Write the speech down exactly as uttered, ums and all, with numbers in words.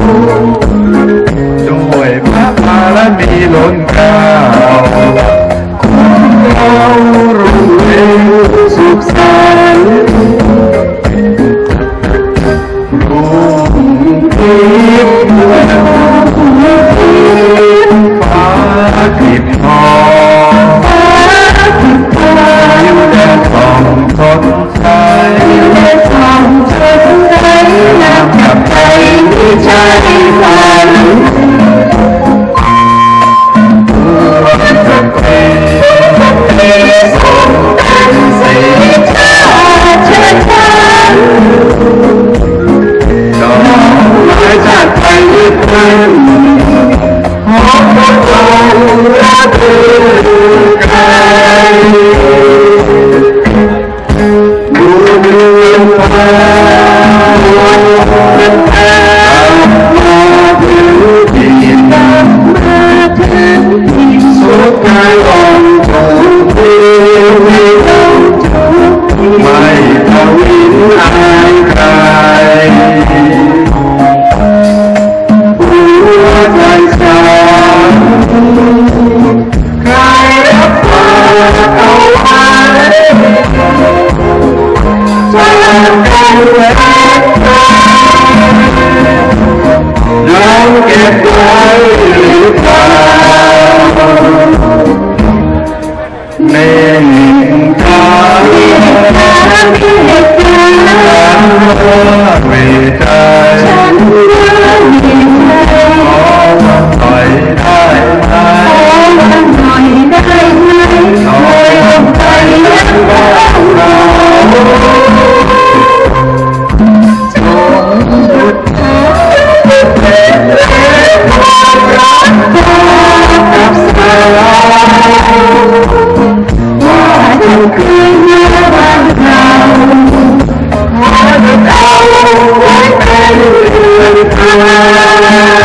ด้วยพระบารมีล้นเกล้าเรารุ่งเรืองสุขสันต์รุ่งทิพย์ฟ้าทิพย์ทองยิ้มแย้มส่องสดใสน้ำกับใจที่ใจฝันสักทีที่ส่งเป็นสีชาติเชิดชันดอกไม้ชาติไทยยึดมั่นหอมพระองค์รักเธอไกลดูเดือนฟ้าสุขกายองค์ทรงดีไม่ทวินอายใครหัวใจสั่นใครรับฝากเอาไว้จากกันแหวนตายังเก็บไว้หรือเปล่าเน่งตาเวใจขอวันหน่อยได้ไหมขอวันใจยังว่างเราจงหยุดเป็นแรงความรักกับสาวว่าจะคืนเมื่อวันเราขอหยุดเอาไว้เป็นเรื่องราว